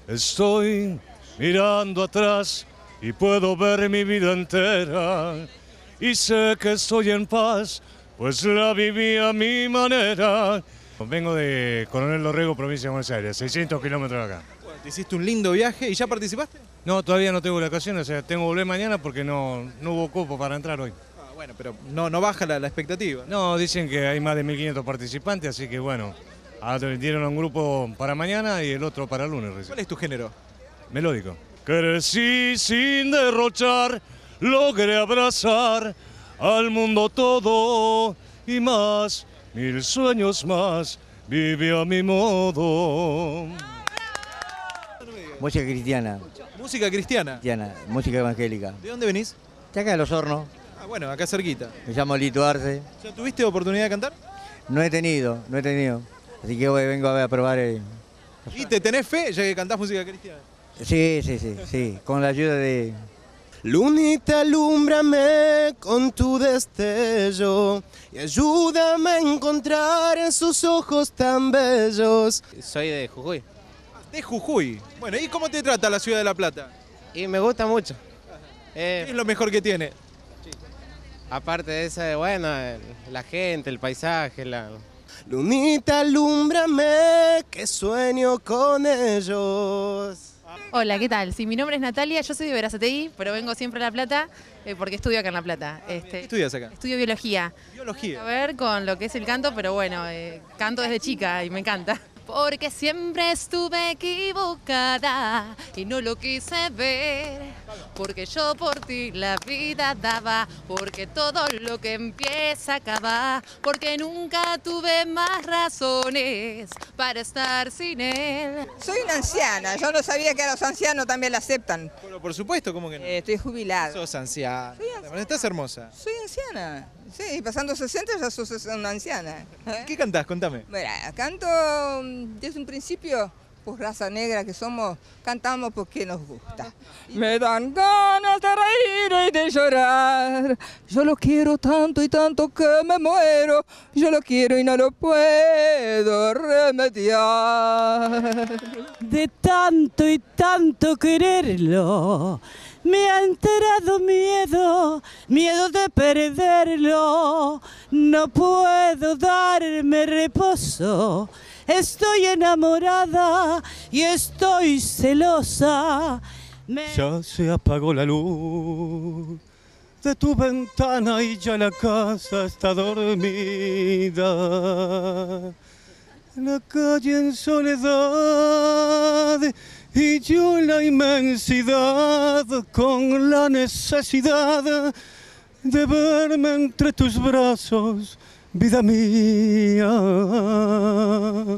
Estoy mirando atrás y puedo ver mi vida entera. Y sé que estoy en paz, pues la viví a mi manera. Vengo de Coronel Dorrego, provincia de Buenos Aires, 600 kilómetros de acá. Bueno, te hiciste un lindo viaje y ya participaste. No, todavía no tengo la ocasión, o sea, tengo que volver mañana porque no hubo cupo para entrar hoy. Bueno, pero no baja la expectativa. No, dicen que hay más de 1500 participantes, así que bueno, dieron un grupo para mañana y el otro para el lunes. ¿Cuál es tu género? Melódico. Crecí sin derrochar, logré abrazar al mundo todo y más, 1000 sueños más, vive a mi modo. Música cristiana, Música cristiana. música evangélica. ¿De dónde venís? De acá de Los Hornos, Ah, bueno, acá cerquita. me llamo Lito Arce. ¿Ya tuviste oportunidad de cantar? No he tenido. Así que hoy vengo a probar. ¿Y te tenés fe ya que cantás música cristiana? Sí, con la ayuda de... Lunita, alúmbrame con tu destello y ayúdame a encontrar en sus ojos tan bellos. Soy de Jujuy De Jujuy. Bueno, ¿y cómo te trata la ciudad de La Plata? y me gusta mucho. ¿Qué es lo mejor que tiene? Aparte de eso, bueno, la gente, el paisaje, Lunita, alúmbrame que sueño con ellos. Hola, ¿qué tal? Sí, mi nombre es Natalia, yo soy de Berazategui, pero vengo siempre a La Plata porque estudio acá en La Plata. ¿Qué estudias acá? Estudio biología. Biología. A ver con lo que es el canto, pero bueno, canto desde chica y me encanta. Porque siempre estuve equivocada y no lo quise ver. Porque yo por ti la vida daba, porque todo lo que empieza acaba. Porque nunca tuve más razones para estar sin él. Soy una anciana, yo no sabía que a los ancianos también la aceptan. Bueno, por supuesto, ¿cómo que no? Estoy jubilada. Sos anciana. Bueno, estás hermosa. Soy anciana. Sí, pasando 60 ya sos una anciana. ¿Qué cantás? Contame. Mira, canto desde un principio, pues raza negra que somos, cantamos porque nos gusta. Me dan ganas de reír y de llorar. Yo lo quiero tanto y tanto que me muero. Yo lo quiero y no lo puedo remediar. De tanto y tanto quererlo, me ha enterado miedo de perderlo. No puedo darme reposo, estoy enamorada y estoy celosa. Ya se apagó la luz de tu ventana y ya la casa está dormida. La calle en soledad y yo en la inmensidad con la necesidad de verme entre tus brazos, vida mía.